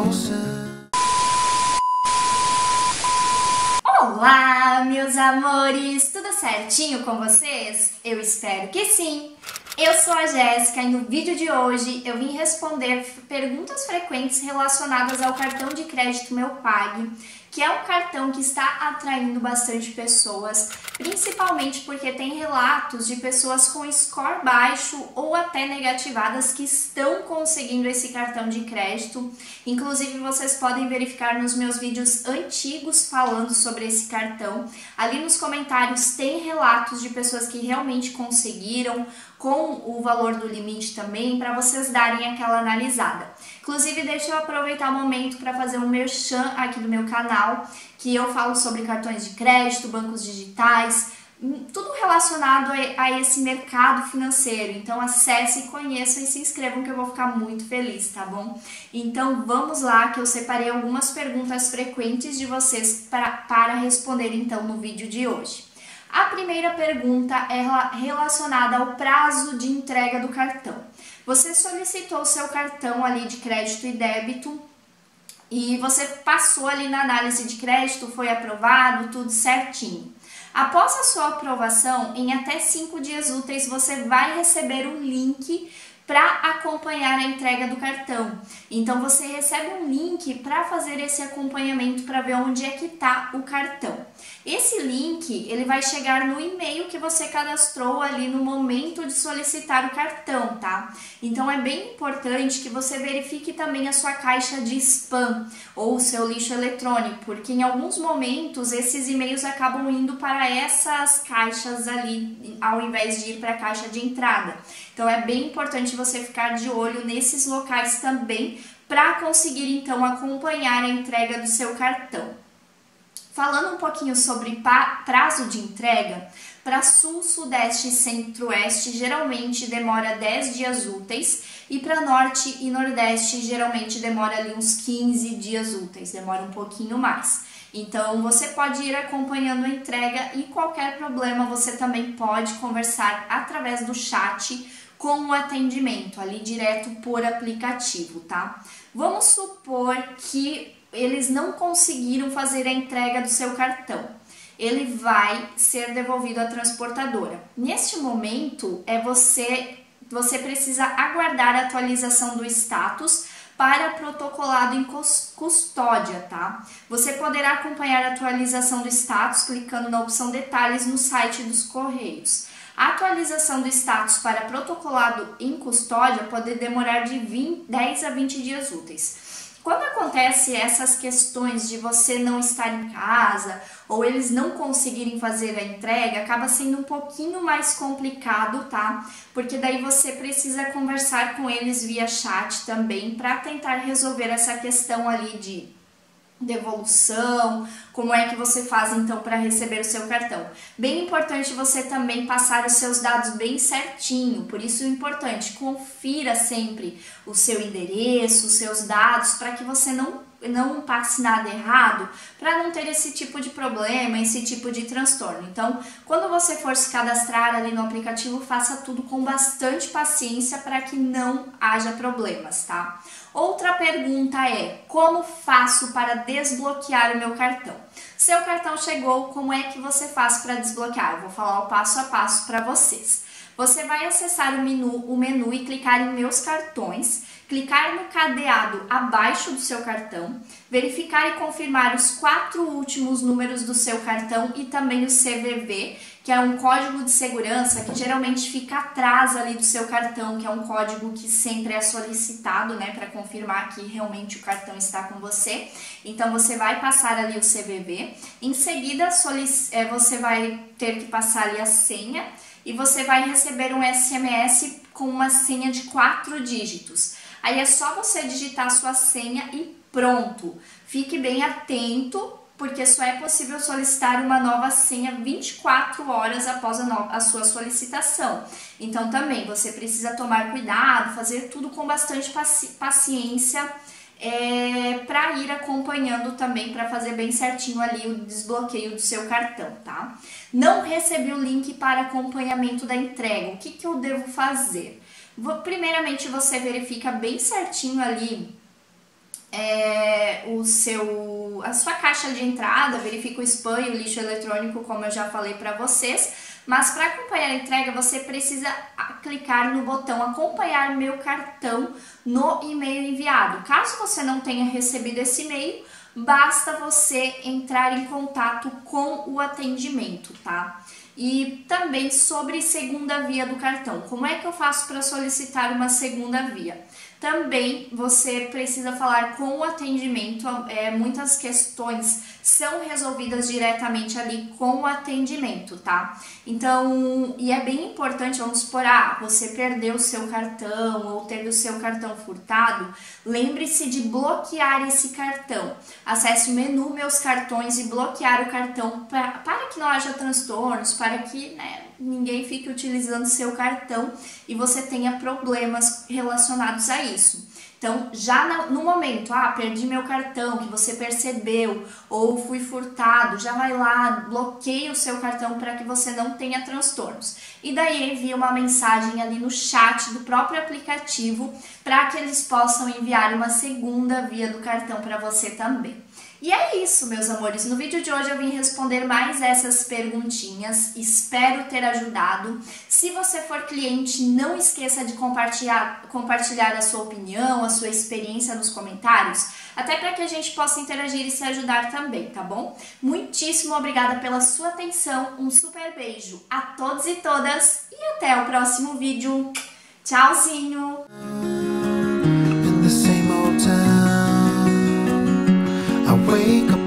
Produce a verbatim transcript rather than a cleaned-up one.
Olá, meus amores! Tudo certinho com vocês? Eu espero que sim! Eu sou a Jéssica e no vídeo de hoje eu vim responder perguntas frequentes relacionadas ao cartão de crédito Meu Pague, que é um cartão que está atraindo bastante pessoas, principalmente porque tem relatos de pessoas com score baixo ou até negativadas que estão conseguindo esse cartão de crédito. Inclusive, vocês podem verificar nos meus vídeos antigos falando sobre esse cartão. Ali nos comentários tem relatos de pessoas que realmente conseguiram, com o valor do limite também, para vocês darem aquela analisada. Inclusive, deixa eu aproveitar o momento para fazer um merchan aqui do meu canal, que eu falo sobre cartões de crédito, bancos digitais, tudo relacionado a esse mercado financeiro. Então acesse, conheçam e se inscrevam que eu vou ficar muito feliz, tá bom? Então vamos lá, que eu separei algumas perguntas frequentes de vocês para, para responder então no vídeo de hoje. A primeira pergunta é relacionada ao prazo de entrega do cartão. Você solicitou o seu cartão ali de crédito e débito e você passou ali na análise de crédito, foi aprovado, tudo certinho. Após a sua aprovação, em até cinco dias úteis, você vai receber um link para acompanhar a entrega do cartão. Então você recebe um link para fazer esse acompanhamento para ver onde é que está o cartão. Esse link ele vai chegar no e-mail que você cadastrou ali no momento de solicitar o cartão, tá? Então é bem importante que você verifique também a sua caixa de spam ou o seu lixo eletrônico, porque em alguns momentos esses e-mails acabam indo para essas caixas ali, ao invés de ir para a caixa de entrada. Então é bem importante você ficar de olho nesses locais também para conseguir então acompanhar a entrega do seu cartão. Falando um pouquinho sobre prazo de entrega, para Sul, Sudeste e Centro-Oeste geralmente demora dez dias úteis e para Norte e Nordeste geralmente demora ali uns quinze dias úteis, demora um pouquinho mais. Então você pode ir acompanhando a entrega e qualquer problema você também pode conversar através do chat com o atendimento, ali direto por aplicativo, tá? Vamos supor que eles não conseguiram fazer a entrega do seu cartão. Ele vai ser devolvido à transportadora. Neste momento, é você, você precisa aguardar a atualização do status para protocolado em custódia, tá? Você poderá acompanhar a atualização do status clicando na opção detalhes no site dos Correios. A atualização do status para protocolado em custódia pode demorar de dez a vinte dias úteis. Quando acontece essas questões de você não estar em casa ou eles não conseguirem fazer a entrega, acaba sendo um pouquinho mais complicado, tá? Porque daí você precisa conversar com eles via chat também para tentar resolver essa questão ali de devolução, como é que você faz então para receber o seu cartão. Bem importante você também passar os seus dados bem certinho, por isso é importante, confira sempre o seu endereço, os seus dados, para que você não não passe nada errado, para não ter esse tipo de problema, esse tipo de transtorno. Então, quando você for se cadastrar ali no aplicativo, faça tudo com bastante paciência para que não haja problemas, tá? Outra pergunta é: como faço para desbloquear o meu cartão? Seu cartão chegou, como é que você faz para desbloquear? Eu vou falar o passo a passo para vocês. Você vai acessar o menu, o menu e clicar em Meus Cartões, clicar no cadeado abaixo do seu cartão, verificar e confirmar os quatro últimos números do seu cartão e também o C V V, que é um código de segurança que geralmente fica atrás ali do seu cartão, que é um código que sempre é solicitado, né, para confirmar que realmente o cartão está com você. Então você vai passar ali o C V V, em seguida você vai ter que passar ali a senha e você vai receber um S M S com uma senha de quatro dígitos. Aí é só você digitar a sua senha e pronto. Fique bem atento, porque só é possível solicitar uma nova senha vinte e quatro horas após a, no a sua solicitação. Então também você precisa tomar cuidado, fazer tudo com bastante paci paciência, é, para ir acompanhando também, para fazer bem certinho ali o desbloqueio do seu cartão, tá? Não recebi o link para acompanhamento da entrega. O que que eu devo fazer? Primeiramente, você verifica bem certinho ali é, o seu, a sua caixa de entrada, verifica o spam e o lixo eletrônico, como eu já falei para vocês. Mas para acompanhar a entrega, você precisa clicar no botão acompanhar meu cartão no e-mail enviado. Caso você não tenha recebido esse e-mail, basta você entrar em contato com o atendimento, tá? E também sobre segunda via do cartão. Como é que eu faço para solicitar uma segunda via? Também você precisa falar com o atendimento, é, muitas questões são resolvidas diretamente ali com o atendimento, tá? Então, e é bem importante, vamos supor, ah, você perdeu o seu cartão ou teve o seu cartão furtado, lembre-se de bloquear esse cartão. Acesse o menu Meus Cartões e bloquear o cartão pra, para que não haja transtornos, para que, né, ninguém fique utilizando seu cartão e você tenha problemas relacionados a isso. Então, já no momento, ah, perdi meu cartão, que você percebeu, ou fui furtado, já vai lá, bloqueia o seu cartão para que você não tenha transtornos. E daí envia uma mensagem ali no chat do próprio aplicativo para que eles possam enviar uma segunda via do cartão para você também. E é isso, meus amores. No vídeo de hoje eu vim responder mais essas perguntinhas. Espero ter ajudado. Se você for cliente, não esqueça de compartilhar, compartilhar a sua opinião, a sua experiência nos comentários, até para que a gente possa interagir e se ajudar também, tá bom? Muitíssimo obrigada pela sua atenção. Um super beijo a todos e todas e até o próximo vídeo. Tchauzinho! Wake up.